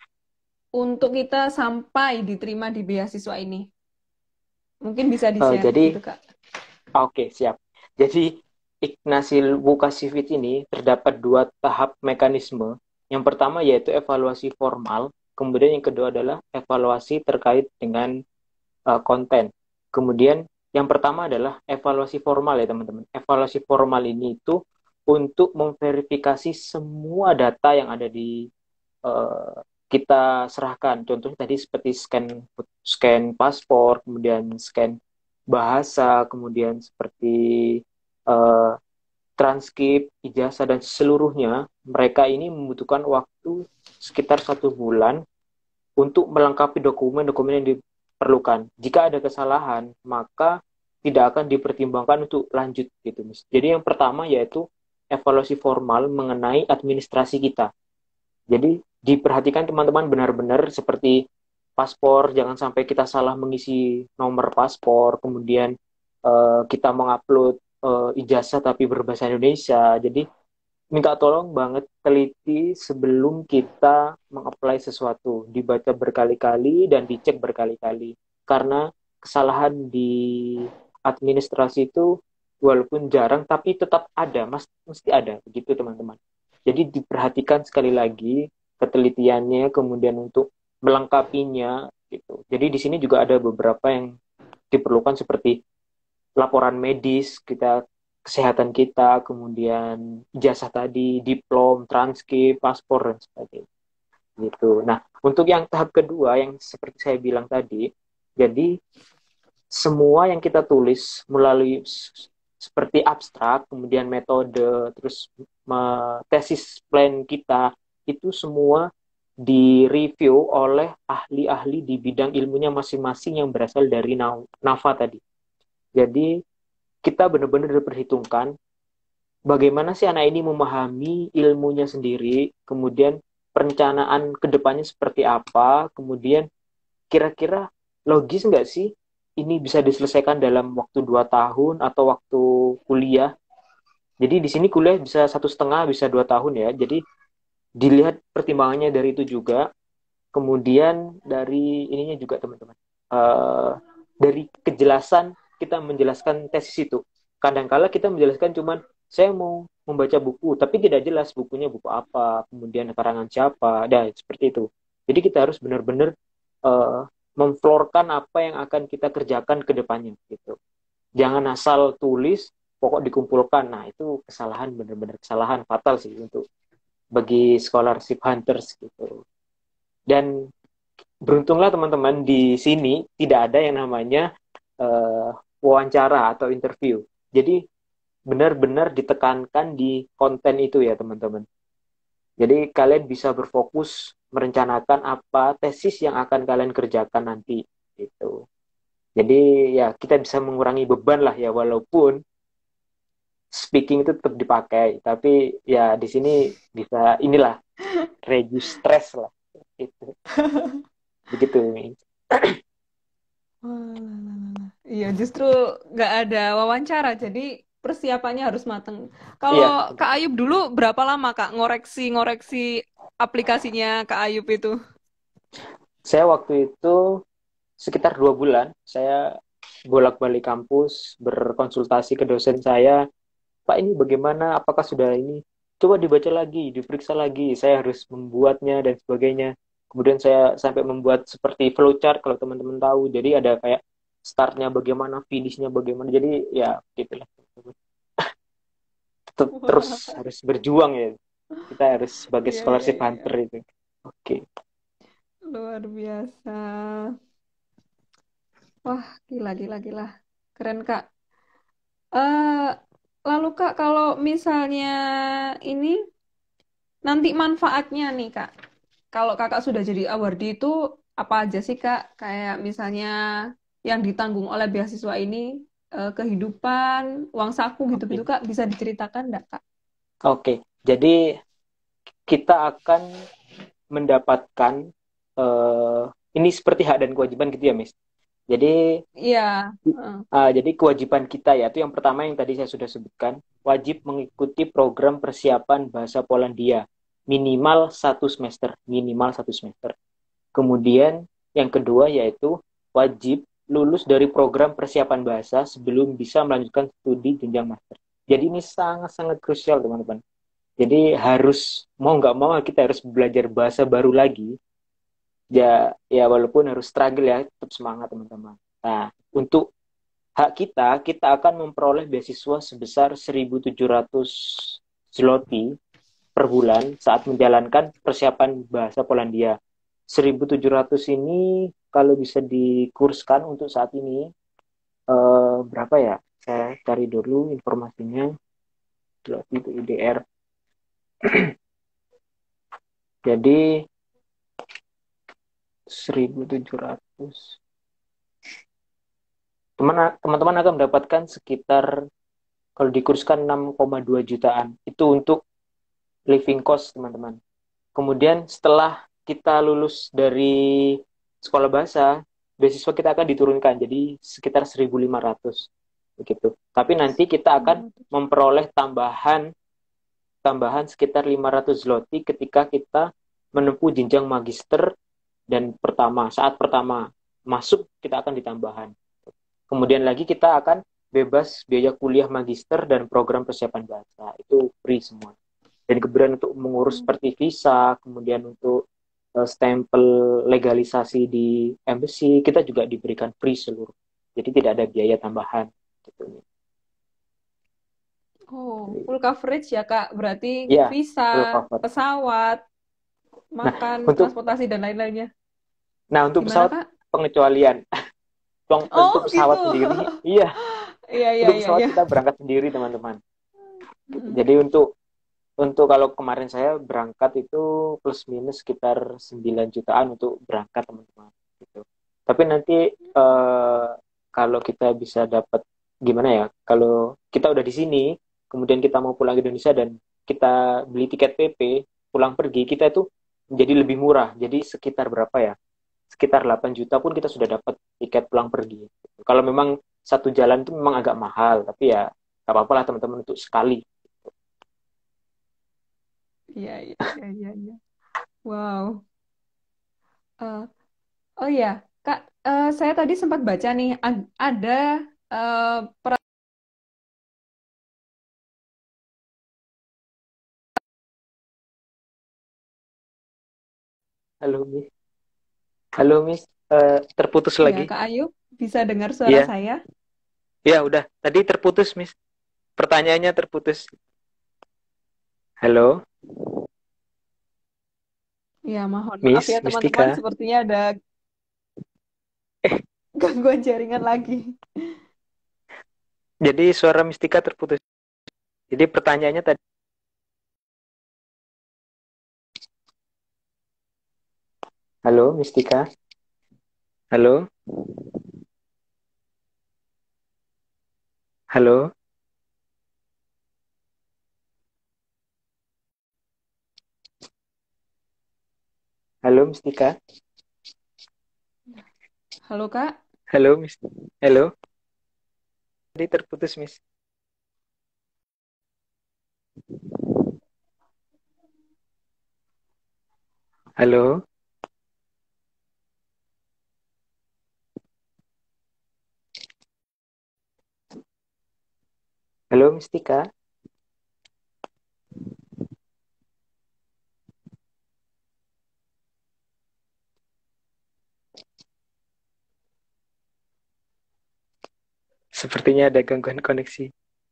untuk kita sampai diterima di beasiswa ini? Mungkin bisa di-share gitu Jadi, Kak. oke, siap. Jadi, Ignasi Wukasovic ini terdapat dua tahap mekanisme. Yang pertama yaitu evaluasi formal, kemudian yang kedua adalah evaluasi terkait dengan konten. Kemudian yang pertama adalah evaluasi formal ya teman-teman. Evaluasi formal ini itu untuk memverifikasi semua data yang ada di eh, kita serahkan. Contohnya tadi seperti scan scan paspor, kemudian scan bahasa, kemudian seperti eh, transkrip, ijazah dan seluruhnya. Mereka ini membutuhkan waktu sekitar 1 bulan untuk melengkapi dokumen-dokumen yang diperlukan. Jika ada kesalahan, maka tidak akan dipertimbangkan untuk lanjut gitu, Mas. Jadi yang pertama yaitu evaluasi formal mengenai administrasi kita. Jadi diperhatikan teman-teman benar-benar seperti paspor, jangan sampai kita salah mengisi nomor paspor, kemudian kita mengupload ijazah tapi berbahasa Indonesia. Jadi minta tolong banget teliti sebelum kita mengapply sesuatu, dibaca berkali-kali dan dicek berkali-kali. Karena kesalahan di administrasi itu walaupun jarang tapi tetap ada, mesti ada begitu teman-teman. Jadi diperhatikan sekali lagi ketelitiannya, kemudian untuk melengkapinya gitu. Jadi di sini juga ada beberapa yang diperlukan seperti laporan medis kita, kesehatan kita, kemudian ijazah tadi, diplom, transkrip, paspor dan sebagainya. Gitu. Nah, untuk yang tahap kedua yang seperti saya bilang tadi, jadi semua yang kita tulis melalui seperti abstrak, kemudian metode, terus tesis plan kita itu semua direview oleh ahli-ahli di bidang ilmunya masing-masing yang berasal dari NAFA tadi. Jadi kita benar-benar diperhitungkan bagaimana sih anak ini memahami ilmunya sendiri, kemudian perencanaan kedepannya seperti apa, kemudian kira-kira logis nggak sih ini bisa diselesaikan dalam waktu 2 tahun atau waktu kuliah. Jadi di sini kuliah bisa 1,5, bisa 2 tahun ya. Jadi dilihat pertimbangannya dari itu juga. Kemudian dari ininya juga teman-teman. Dari kejelasan kita menjelaskan tesis itu. Kadangkala kita menjelaskan cuman saya mau membaca buku, tapi tidak jelas bukunya buku apa, kemudian karangan siapa, dan seperti itu. Jadi kita harus benar-benar memflorkan apa yang akan kita kerjakan ke depannya gitu. Jangan asal tulis, pokok dikumpulkan. Nah, itu kesalahan benar-benar kesalahan fatal sih untuk bagi scholarship hunters gitu. Dan beruntunglah teman-teman di sini tidak ada yang namanya uh, wawancara atau interview. Jadi benar-benar ditekankan di konten itu ya teman-teman. Jadi kalian bisa berfokus merencanakan apa tesis yang akan kalian kerjakan nanti gitu. Jadi ya kita bisa mengurangi beban lah ya walaupun speaking itu tetap dipakai, tapi ya di sini bisa inilah reduce stress lah itu. Begitu. Iya, justru nggak ada wawancara, jadi persiapannya harus mateng. Kalau Iya, Kak Ayub dulu berapa lama Kak ngoreksi-ngoreksi aplikasinya Kak Ayub itu? saya waktu itu sekitar 2 bulan saya bolak-balik kampus berkonsultasi ke dosen saya, Pak ini bagaimana, apakah sudah ini, coba dibaca lagi, diperiksa lagi, saya harus membuatnya dan sebagainya. Kemudian saya sampai membuat seperti flowchart kalau teman-teman tahu, jadi ada kayak startnya bagaimana, finishnya bagaimana, jadi ya gitulah. Terus Wah, harus berjuang ya, kita harus sebagai iya iya scholarship iya. hunter itu. Oke. Luar biasa. Wah, gila gila gila. Keren Kak. Eh, lalu Kak, kalau misalnya ini nanti manfaatnya nih Kak, kalau Kakak sudah jadi awardee itu apa aja sih Kak? Kayak misalnya yang ditanggung oleh beasiswa ini, kehidupan, uang saku gitu-gitu Oke. Kak, bisa diceritakan enggak Kak? Oke. Jadi kita akan mendapatkan ini seperti hak dan kewajiban gitu ya, Miss. Jadi Iya. Heeh. jadi kewajiban kita ya itu yang pertama yang tadi saya sudah sebutkan, wajib mengikuti program persiapan bahasa Polandia minimal satu semester. Kemudian yang kedua yaitu wajib lulus dari program persiapan bahasa sebelum bisa melanjutkan studi jenjang master. Jadi ini sangat-sangat krusial teman-teman. Jadi harus mau nggak mau kita harus belajar bahasa baru lagi. Ya, ya walaupun harus struggle ya, tetap semangat teman-teman. Nah, untuk hak kita, kita akan memperoleh beasiswa sebesar 1.700 zloty per bulan saat menjalankan persiapan bahasa Polandia. 1.700 ini kalau bisa dikurskan untuk saat ini berapa ya? Saya cari dulu informasinya. Zloty itu IDR. Jadi 1.700. Teman-teman akan mendapatkan sekitar kalau dikurskan 6,2 jutaan. Itu untuk living cost, teman-teman. Kemudian setelah kita lulus dari sekolah bahasa, beasiswa kita akan diturunkan jadi sekitar 1.500 begitu. Tapi nanti kita akan memperoleh tambahan tambahan sekitar 500 zloty ketika kita menempuh jenjang magister dan saat pertama masuk kita akan ditambahkan. Kemudian lagi kita akan bebas biaya kuliah magister dan program persiapan bahasa. Itu free semua. Dan kemudian untuk mengurus seperti visa, kemudian untuk stempel legalisasi di embassy, kita juga diberikan free seluruh. Jadi tidak ada biaya tambahan. Gitu. Oh, full coverage ya Kak. Berarti Ya, visa, full cover. pesawat, Nah, makan, untuk transportasi dan lain-lainnya. untuk Gimana pesawat Kak? pengecualian. Untuk Oh gitu. pesawat sendiri, iya, Iya iya untuk iya pesawat iya. kita berangkat sendiri, teman-teman. Mm. Jadi untuk kalau kemarin saya berangkat itu plus minus sekitar 9 jutaan untuk berangkat teman-teman gitu. Tapi nanti kalau kita bisa dapat gimana ya? Kalau kita udah di sini, kemudian kita mau pulang ke Indonesia dan kita beli tiket PP pulang pergi, kita itu menjadi lebih murah. Jadi sekitar berapa ya? Sekitar 8 juta pun kita sudah dapat tiket pulang pergi. Kalau memang satu jalan itu memang agak mahal, tapi ya nggak apa-apa lah teman-teman untuk sekali. Iya iya iya iya iya. Wow. Eh, oh ya, Kak, saya tadi sempat baca nih ada eh, Halo, Miss. Halo, Miss. Terputus ya lagi. Kak Ayu bisa dengar suara Iya, saya? ya udah. Tadi terputus, Miss. Pertanyaannya terputus. Halo, Ya, mohon maaf ya Miss teman-teman, Mistika. sepertinya ada Eh, gangguan jaringan lagi. jadi suara Mistika terputus. Jadi pertanyaannya tadi, halo, Mistika. Halo, halo, halo, Mistika. Halo Kak, Halo, Miss. Halo. Tadi terputus, Miss. Halo, halo, Mistika. Sepertinya ada gangguan koneksi.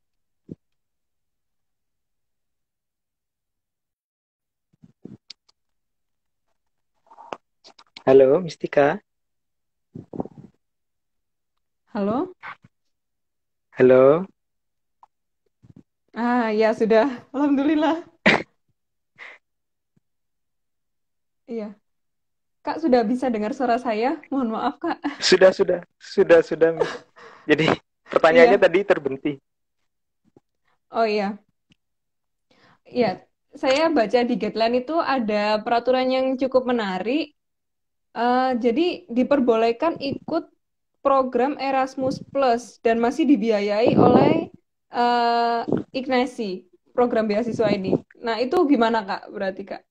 Halo, Mistika. halo, Halo, Ah, ya sudah. Alhamdulillah. Iya. Kak sudah bisa dengar suara saya? Mohon maaf, Kak. Sudah, Miss. Jadi pertanyaannya Iya. tadi terbenti. Oh iya. Iya. Saya baca di Guideline itu ada peraturan yang cukup menarik. Jadi diperbolehkan ikut program Erasmus Plus dan masih dibiayai oleh Ignasi, program beasiswa ini. Nah, itu gimana, Kak? Berarti, Kak?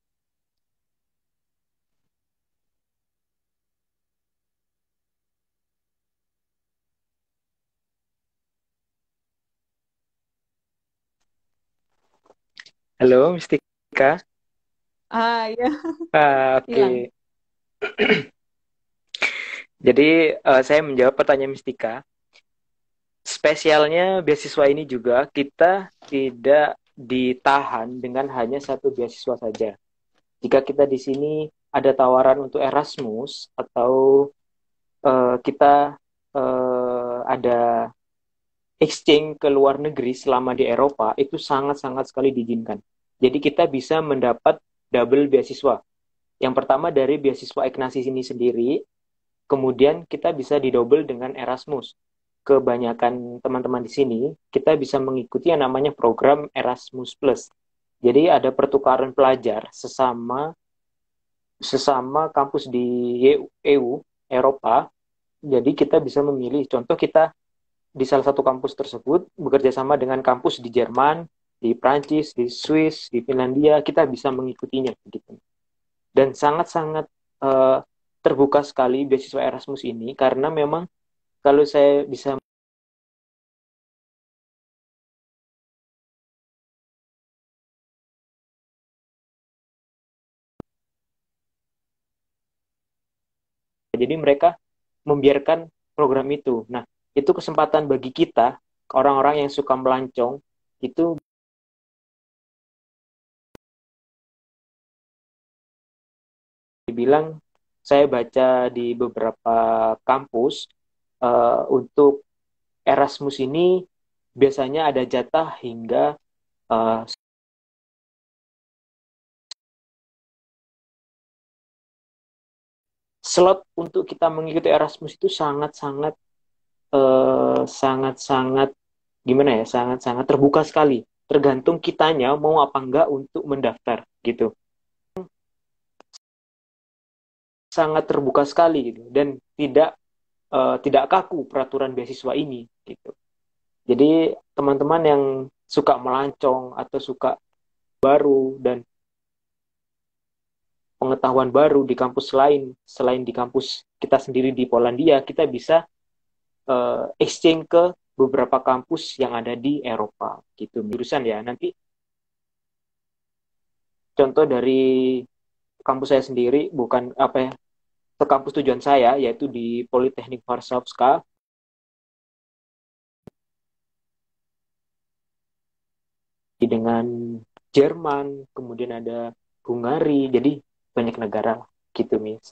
Halo, Mistika. Ah, iya, hilang. Oke. Jadi saya menjawab pertanyaan Mistika. Spesialnya beasiswa ini juga kita tidak ditahan dengan hanya satu beasiswa saja. Jika kita di sini ada tawaran untuk Erasmus atau kita ada exchange ke luar negeri selama di Eropa, itu sangat-sangat sekali diizinkan. Jadi kita bisa mendapat double beasiswa. Yang pertama dari beasiswa Ignatius ini sendiri, kemudian kita bisa didouble dengan Erasmus. Kebanyakan teman-teman di sini, kita bisa mengikuti yang namanya program Erasmus Plus. Jadi ada pertukaran pelajar sesama sesama kampus di EU, Eropa. Jadi kita bisa memilih. Contoh kita di salah satu kampus tersebut bekerja sama dengan kampus di Jerman, di Prancis, di Swiss, di Finlandia, kita bisa mengikutinya gitu. Dan sangat-sangat uh, terbuka sekali beasiswa Erasmus ini karena memang kalau saya bisa, jadi mereka membiarkan program itu. Nah, itu kesempatan bagi kita, orang-orang yang suka melancong, itu dibilang saya baca di beberapa kampus untuk Erasmus ini biasanya ada jatah hingga uh, slot untuk kita mengikuti Erasmus itu sangat-sangat sangat-sangat gimana ya, sangat-sangat terbuka sekali. Tergantung kitanya mau apa enggak untuk mendaftar gitu. Sangat terbuka sekali gitu dan tidak kaku peraturan beasiswa ini gitu. Jadi teman-teman yang suka melancong atau suka baru dan pengetahuan baru di kampus lain selain di kampus kita sendiri di Polandia, kita bisa exchange ke beberapa kampus yang ada di Eropa gitu. Jurusan ya. Nanti contoh dari kampus saya sendiri bukan apa ya, ke kampus tujuan saya yaitu di Politeknik Warszawska dengan Jerman, kemudian ada Hungari, jadi banyak negara lah gitu, Miss.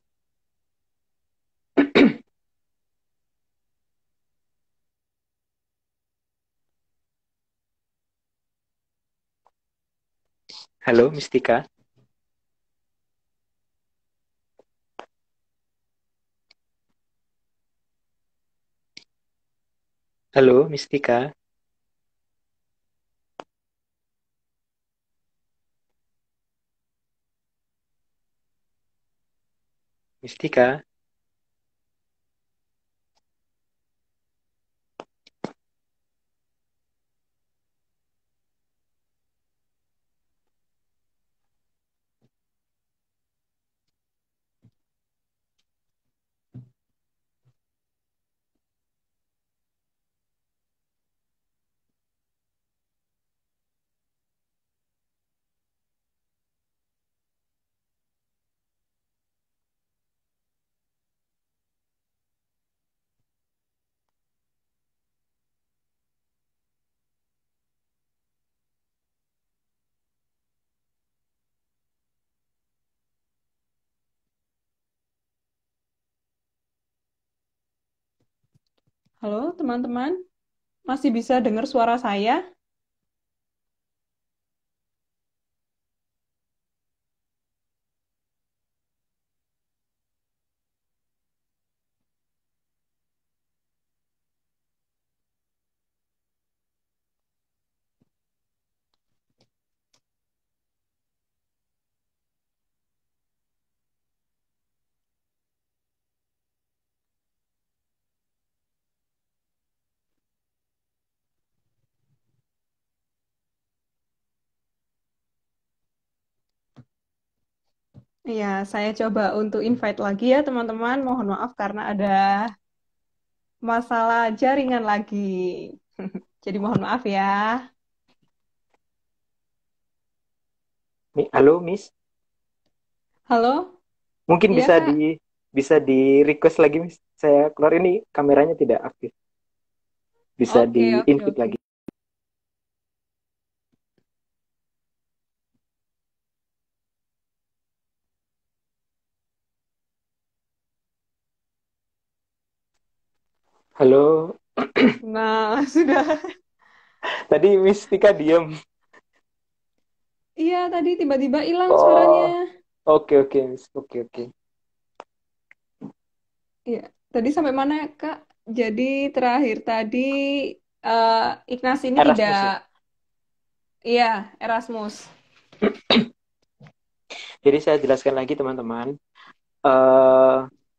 Halo, Mistika. Halo, Mistika. Mistika. Halo, teman-teman. Masih bisa dengar suara saya? Iya, saya coba untuk invite lagi ya teman-teman. Mohon maaf karena ada masalah jaringan lagi. Jadi mohon maaf ya. Halo, Miss. Halo? Mungkin Iya, Kak. bisa di request lagi, Miss. Saya keluar ini kameranya tidak aktif. Bisa di Oke, oke, invite oke. lagi. Halo. Nah, sudah. Tadi Miss Tika diem. Iya, tadi tiba-tiba hilang suaranya. Oh, oke oke Miss. Oke oke. Iya, tadi sampai mana, Kak? Jadi terakhir tadi eh Ignas ini tidak, Erasmus ya. iya, Erasmus. Jadi saya jelaskan lagi teman-teman. Eh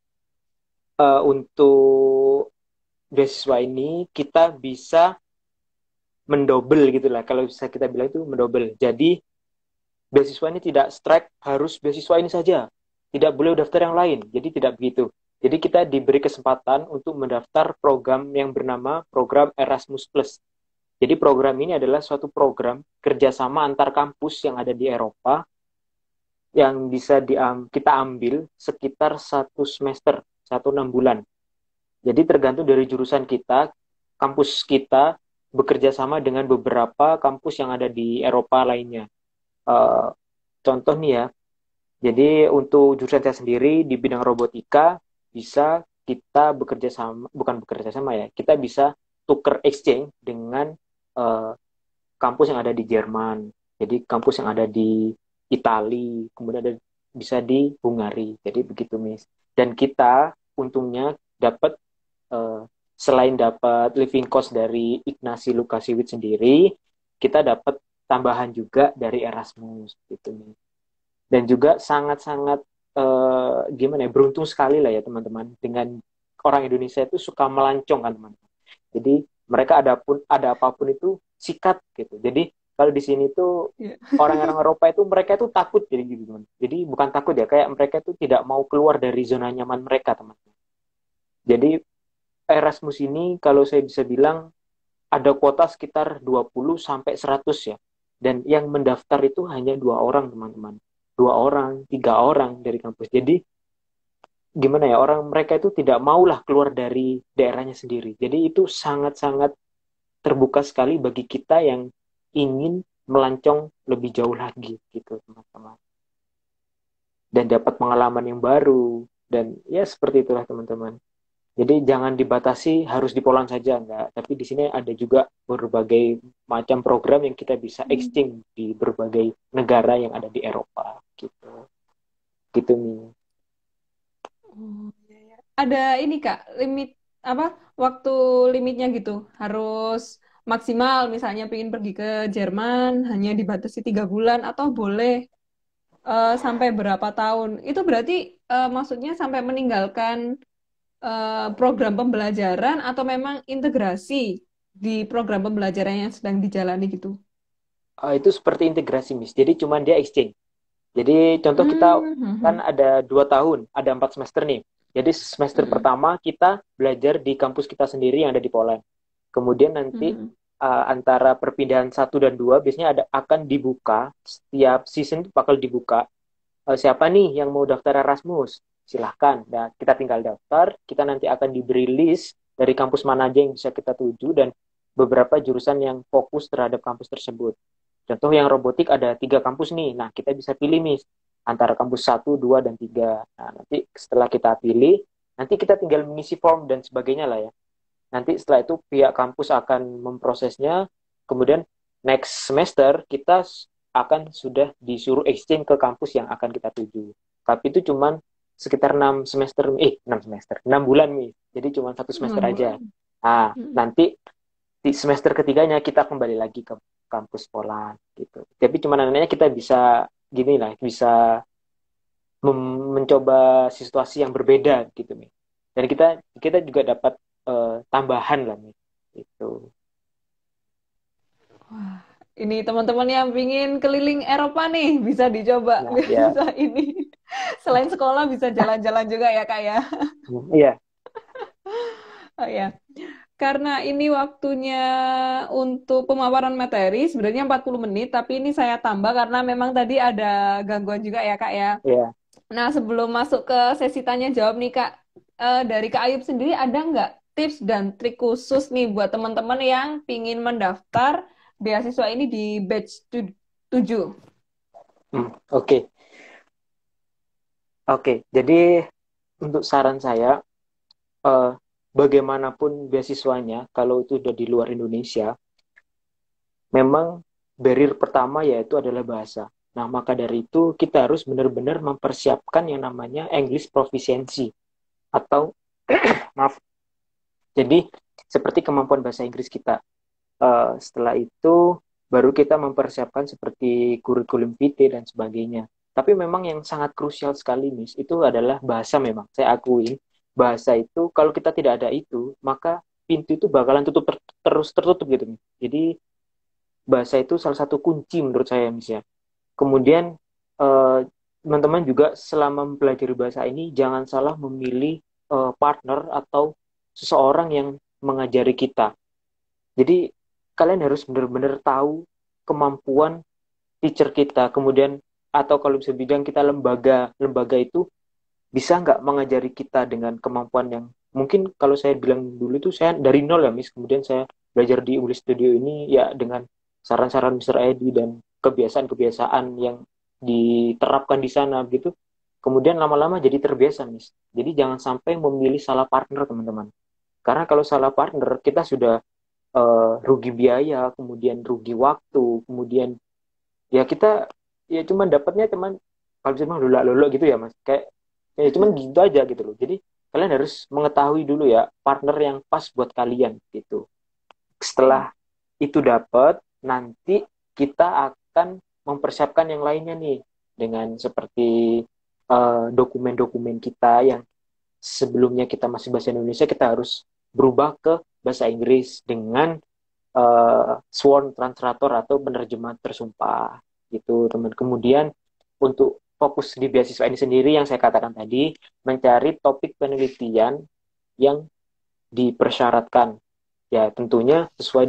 untuk beasiswa ini kita bisa mendobel gitu lah. Kalau bisa kita bilang itu mendobel. Jadi beasiswa ini tidak strike harus beasiswa ini saja. Tidak boleh daftar yang lain. Jadi tidak begitu. Jadi kita diberi kesempatan untuk mendaftar program yang bernama program Erasmus Plus. Jadi program ini adalah suatu program kerjasama antar kampus yang ada di Eropa yang bisa kita ambil sekitar 1 semester, 1 6 bulan. Jadi tergantung dari jurusan kita, kampus kita bekerja sama dengan beberapa kampus yang ada di Eropa lainnya. Eh, Contoh nih ya, jadi untuk jurusan saya sendiri di bidang robotika bisa kita bekerja sama, bukan bekerja sama ya, kita bisa tuker exchange dengan eh, kampus yang ada di Jerman, jadi kampus yang ada di Italia, kemudian ada bisa di Hungari. Jadi begitu, Miss. Dan kita untungnya dapat eh, selain dapat living cost dari Ignasi Lukasiewicz sendiri, kita dapat tambahan juga dari Erasmus gitu, Miss. Dan juga sangat-sangat gimana ya, beruntung sekali lah ya teman-teman dengan orang Indonesia itu suka melancong kan teman-teman. Jadi mereka ada apapun itu sikat gitu. Jadi kalau di sini tuh Iya. orang-orang Eropa itu mereka itu takut jadi gitu teman. Jadi bukan takut ya, kayak mereka itu tidak mau keluar dari zona nyaman mereka teman-teman. Jadi Erasmus ini kalau saya bisa bilang ada kuota sekitar 20 sampai 100 ya. Dan yang mendaftar itu hanya 2 orang teman-teman. 2 orang, 3 orang dari kampus. Jadi gimana ya, orang mereka itu tidak maulah keluar dari daerahnya sendiri. Jadi itu sangat-sangat terbuka sekali bagi kita yang ingin melancong lebih jauh lagi gitu teman-teman, dan dapat pengalaman yang baru, dan ya seperti itulah teman-teman. Jadi jangan dibatasi harus di Poland saja, enggak, tapi di sini ada juga berbagai macam program yang kita bisa Hmm. exchange di berbagai negara yang ada di Eropa gitu gitu nih. Oh, iya, iya. Ada ini Kak, limit apa? Waktu limitnya gitu. Harus maksimal misalnya pengen pergi ke Jerman hanya dibatasi 3 bulan atau boleh sampai berapa tahun? Itu berarti maksudnya sampai meninggalkan program pembelajaran atau memang integrasi di program pembelajaran yang sedang dijalani gitu? Itu seperti integrasi, Miss, jadi cuman dia exchange. Jadi contoh kita Hmm, hmm, kan hmm, ada 2 tahun, ada 4 semester nih. Jadi semester hmm, pertama kita belajar di kampus kita sendiri yang ada di Poland. Kemudian hmm, nanti hmm. antara perpindahan 1 dan 2 biasanya akan dibuka, setiap season itu bakal dibuka. Siapa nih yang mau daftar Erasmus? Silahkan. Nah, kita tinggal daftar, kita nanti akan diberi list dari kampus mana aja yang bisa kita tuju dan beberapa jurusan yang fokus terhadap kampus tersebut. Contoh yang robotik ada 3 kampus nih. Nah, kita bisa pilih nih antara kampus 1, 2, dan 3. Nah, nanti setelah kita pilih, nanti kita tinggal mengisi form dan sebagainya lah ya. Nanti setelah itu pihak kampus akan memprosesnya. Kemudian next semester kita akan sudah disuruh exchange ke kampus yang akan kita tuju. Tapi itu cuman sekitar 6 bulan nih. Jadi cuma 1 semester 6 aja. bulan. Nah, Hmm. nanti di semester ketiganya kita kembali lagi ke kampus Poland gitu. Tapi cuma nantinya kita bisa gini lah, bisa mencoba situasi yang berbeda gitu nih. Dan kita kita juga dapat tambahan lah nih. Itu. Wah, ini teman-teman yang pingin keliling Eropa nih bisa dicoba, Nah, ya bisa ini. Selain sekolah bisa jalan-jalan juga ya Kak ya. Iya. Oh ya. Karena ini waktunya untuk pemaparan materi sebenarnya 40 menit, tapi ini saya tambah karena memang tadi ada gangguan juga ya Kak ya. Iya. Nah, sebelum masuk ke sesi tanya jawab nih Kak, dari Kak Ayub sendiri ada nggak tips dan trik khusus nih buat teman-teman yang pingin mendaftar beasiswa ini di batch 7? Oke. Oke. Jadi untuk saran saya, eh, bagaimanapun beasiswanya, kalau itu udah di luar Indonesia, memang barrier pertama yaitu adalah bahasa. Nah, maka dari itu kita harus benar-benar mempersiapkan yang namanya English proficiency atau maaf. Jadi seperti kemampuan bahasa Inggris kita. Setelah itu baru kita mempersiapkan seperti kurikulum vitae dan sebagainya. Tapi memang yang sangat krusial sekali, Miss, itu adalah bahasa memang. Saya akui, bahasa itu kalau kita tidak ada itu, maka pintu itu bakalan terus tertutup gitu, Miss. Jadi bahasa itu salah satu kunci menurut saya, Miss ya. Kemudian eh, teman-teman juga selama mempelajari bahasa ini jangan salah memilih partner atau seseorang yang mengajari kita. Jadi kalian harus benar-benar tahu kemampuan teacher kita, kemudian atau kalau bisa bilang kita lembaga itu bisa nggak mengajari kita dengan kemampuan yang mungkin kalau saya bilang dulu itu saya dari nol ya Miss, kemudian saya belajar di English Studio ini ya dengan saran-saran Mr. Edi dan kebiasaan-kebiasaan yang diterapkan di sana gitu. Kemudian lama-lama jadi terbiasa, Miss. Jadi jangan sampai memilih salah partner, teman-teman. Karena kalau salah partner, kita sudah rugi biaya, kemudian rugi waktu, kemudian ya kita ya cuman dapatnya cuman kalau bisa bilang lolo gitu ya Mas. Kayak ya cuman gitu aja gitu loh. Jadi kalian harus mengetahui dulu ya partner yang pas buat kalian gitu. Setelah itu dapat, nanti kita akan mempersiapkan yang lainnya nih dengan seperti dokumen-dokumen kita yang sebelumnya kita masih bahasa Indonesia, kita harus berubah ke bahasa Inggris dengan sworn translator atau penerjemah tersumpah gitu teman. Kemudian untuk fokus di beasiswa ini sendiri yang saya katakan tadi, mencari topik penelitian yang dipersyaratkan ya tentunya sesuai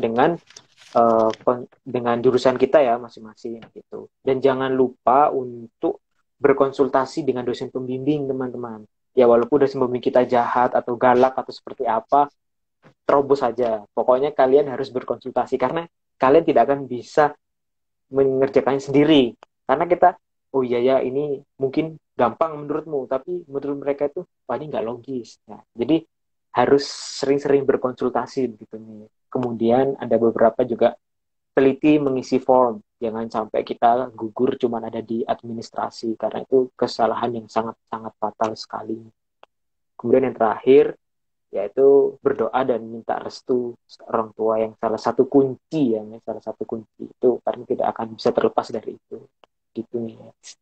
dengan jurusan kita ya masing-masing gitu. Dan jangan lupa untuk berkonsultasi dengan dosen pembimbing teman-teman. Ya walaupun dosen pembimbing kita jahat atau galak atau seperti apa, terobos saja. Pokoknya kalian harus berkonsultasi karena kalian tidak akan bisa mengerjakannya sendiri. Karena kita, oh iya ya ini mungkin gampang menurutmu, tapi menurut mereka itu, wah ini nggak logis. Nah, jadi harus sering-sering berkonsultasi begitu nih. Kemudian ada beberapa juga teliti mengisi form. Jangan sampai kita gugur cuma ada di administrasi karena itu kesalahan yang sangat-sangat fatal sekali. Kemudian yang terakhir yaitu berdoa dan minta restu orang tua yang salah satu kunci ya, salah satu kunci itu karena tidak akan bisa terlepas dari itu gitu nih.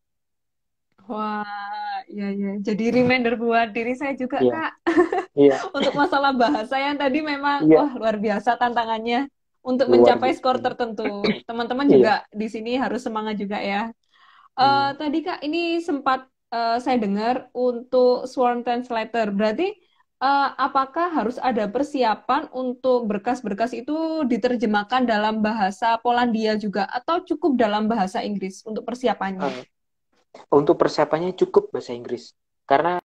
Wah, ya ya. Jadi reminder buat diri saya juga, Iya, Kak. iya, Untuk masalah bahasa yang tadi memang iya, wah luar biasa tantangannya untuk luar mencapai biasa. skor tertentu. Teman-teman Iya, juga di sini harus semangat juga ya. iya. Tadi Kak, ini sempat saya dengar untuk sworn translator. Berarti apakah harus ada persiapan untuk berkas-berkas itu diterjemahkan dalam bahasa Polandia juga atau cukup dalam bahasa Inggris untuk persiapannya? Untuk persiapannya cukup bahasa Inggris karena